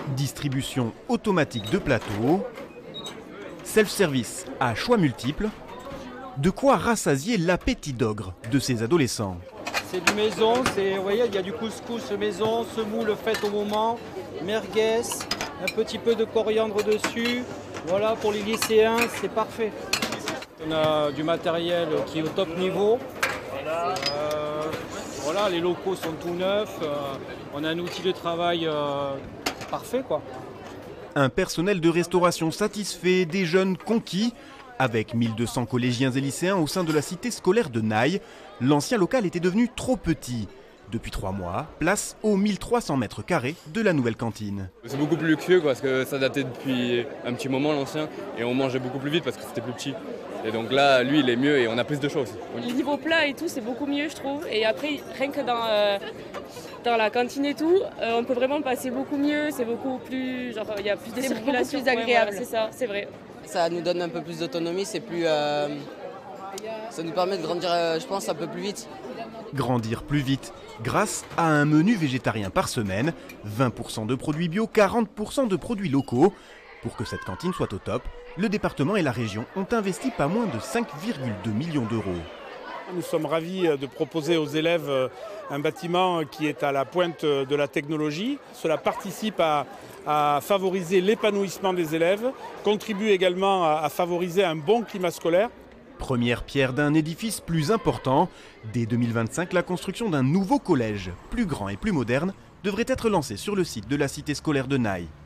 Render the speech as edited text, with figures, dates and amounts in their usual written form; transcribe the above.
Distribution automatique de plateaux, self-service à choix multiples, de quoi rassasier l'appétit d'ogre de ces adolescents. C'est du maison, vous voyez, il y a du couscous maison, semoule fait au moment, merguez, un petit peu de coriandre dessus. Voilà, pour les lycéens, c'est parfait. On a du matériel qui est au top niveau. Voilà, les locaux sont tout neufs. On a un outil de travail parfait, quoi. Un personnel de restauration satisfait, des jeunes conquis. Avec 1200 collégiens et lycéens au sein de la cité scolaire de Naï, l'ancien local était devenu trop petit. Depuis 3 mois, place aux 1300 mètres carrés de la nouvelle cantine. C'est beaucoup plus luxueux parce que ça datait depuis un petit moment l'ancien et on mangeait beaucoup plus vite parce que c'était plus petit. Et donc là, lui, il est mieux et on a plus de choses. Le niveau plat et tout, c'est beaucoup mieux, je trouve. Et après, rien que dans la cantine et tout, on peut vraiment passer beaucoup mieux. C'est beaucoup plus, genre, il y a plus de circulation. C'est beaucoup plus agréable. Ouais, voilà, c'est ça, c'est vrai. Ça nous donne un peu plus d'autonomie, c'est plus, ça nous permet de grandir, je pense, un peu plus vite. Grandir plus vite grâce à un menu végétarien par semaine, 20% de produits bio, 40% de produits locaux. Pour que cette cantine soit au top, le département et la région ont investi pas moins de 5,2 millions d'euros. Nous sommes ravis de proposer aux élèves un bâtiment qui est à la pointe de la technologie. Cela participe à favoriser l'épanouissement des élèves, contribue également à favoriser un bon climat scolaire. Première pierre d'un édifice plus important. Dès 2025, la construction d'un nouveau collège, plus grand et plus moderne, devrait être lancée sur le site de la cité scolaire de Naï.